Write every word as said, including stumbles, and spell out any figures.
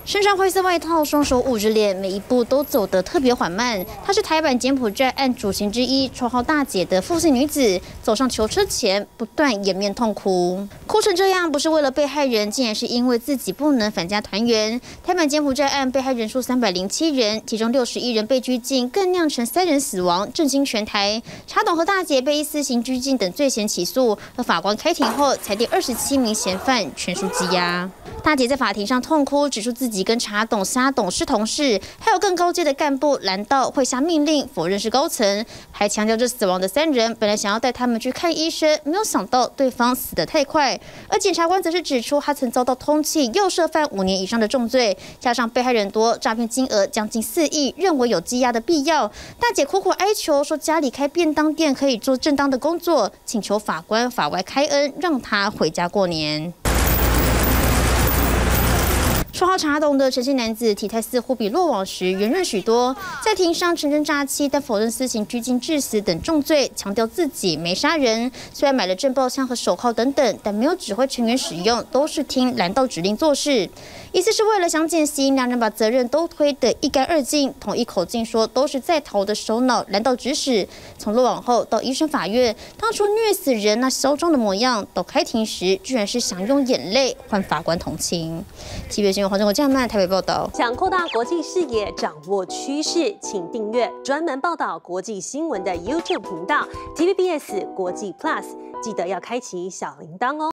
身上灰色外套，双手捂着脸，每一步都走得特别缓慢。她是台版柬埔寨案主嫌之一，绰号大姐的傅姓女子，走上囚车前不断掩面痛哭，哭成这样不是为了被害人，竟然是因为自己不能返家团圆。台版柬埔寨案被害人数三百零七人，其中六十一人被拘禁，更酿成三人死亡，震惊全台。查董和大姐被依私刑拘禁等罪嫌起诉，而法官开庭后裁定二十七名嫌犯全数羁押。大姐在法庭上痛哭，指出自己跟查董、沙董是同事，还有更高阶的干部拦到会下命令，否认是高层，还强调这死亡的三人本来想要带他们去看医生，没有想到对方死得太快。而检察官则是指出，他曾遭到通缉，又涉犯五年以上的重罪，加上被害人多，诈骗金额将近四亿，认为有羁押的必要。大姐苦苦哀求说，家里开便当店可以做正当的工作，请求法官法外开恩，让她回家过年。绰号查董的陈姓男子体态似乎比落网时圆润许多，在庭上承认诈欺，但否认私刑拘禁致死等重罪，强调自己没杀人。虽然买了震爆枪和手铐等等，但没有指挥成员使用，都是听拦道指令做事。疑似是为了想减刑，两人把责任都推得一干二净，统一口径说都是在逃的首脑拦道指使。从落网后到一审法院，当初虐死人那嚣张的模样，到开庭时居然是想用眼泪换法官同情。七月新闻黄正国、江曼台北报道。 想扩大国际视野，掌握趋势，请订阅专门报道国际新闻的 YouTube 频道 T V B S 国际 Plus， 记得要开启小铃铛哦。